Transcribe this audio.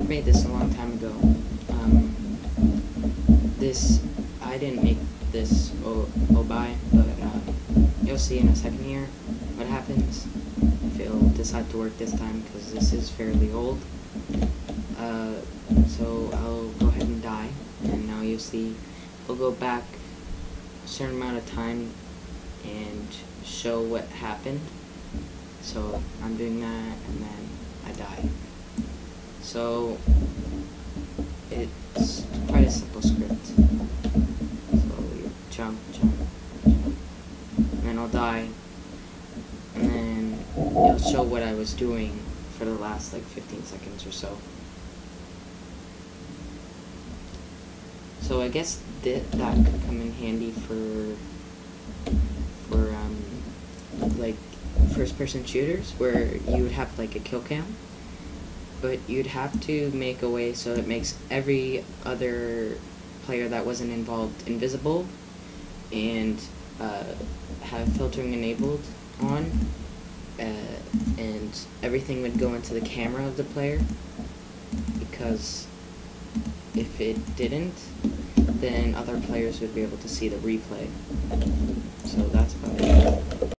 made this a long time ago. I didn't make this Obai, but you'll see in a second here what happens if it'll decide to work this time, because this is fairly old. So I'll go ahead and die, and now you'll see we'll go back a certain amount of time and show what happened. So I'm doing that, and then I die. So it's quite a simple script. So you jump, jump, jump, and then I'll die, and then it'll show what I was doing for the last like 15 seconds or so. So I guess that could come in handy for like first-person shooters, where you would have like a kill cam, but you'd have to make a way so it makes every other player that wasn't involved invisible, and have filtering enabled on, and everything would go into the camera of the player, because if it didn't, then other players would be able to see the replay. So that's about it.